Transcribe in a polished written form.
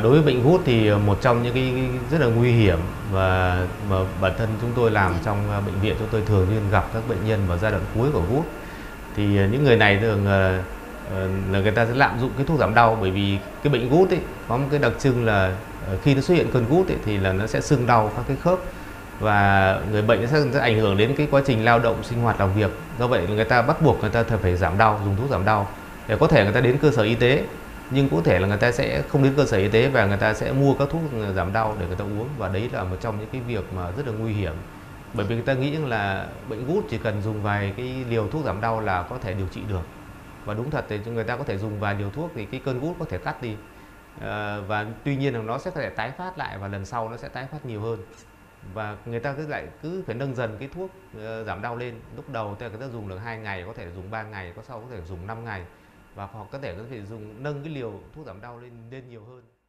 Đối với bệnh gút thì một trong những cái rất là nguy hiểm và mà bản thân chúng tôi làm trong bệnh viện, chúng tôi thường xuyên gặp các bệnh nhân vào giai đoạn cuối của gút. Thì những người này thường là người ta sẽ lạm dụng cái thuốc giảm đau, bởi vì cái bệnh gút ấy có một cái đặc trưng là khi nó xuất hiện cơn gút ấy, thì là nó sẽ sưng đau các cái khớp và người bệnh sẽ ảnh hưởng đến cái quá trình lao động, sinh hoạt, làm việc. Do vậy người ta bắt buộc người ta phải giảm đau, dùng thuốc giảm đau. Để có thể người ta đến cơ sở y tế, nhưng có thể là người ta sẽ không đến cơ sở y tế và người ta sẽ mua các thuốc giảm đau để người ta uống, và đấy là một trong những cái việc mà rất là nguy hiểm, bởi vì người ta nghĩ rằng là bệnh gút chỉ cần dùng vài cái liều thuốc giảm đau là có thể điều trị được. Và đúng thật thì người ta có thể dùng vài liều thuốc thì cái cơn gút có thể tắt đi, và tuy nhiên là nó sẽ có thể tái phát lại và lần sau nó sẽ tái phát nhiều hơn, và người ta cứ phải nâng dần cái thuốc giảm đau lên. Lúc đầu người ta dùng được 2 ngày, có thể dùng 3 ngày, có sau có thể dùng 5 ngày, và hoặc có thể dùng nâng cái liều thuốc giảm đau lên nhiều hơn.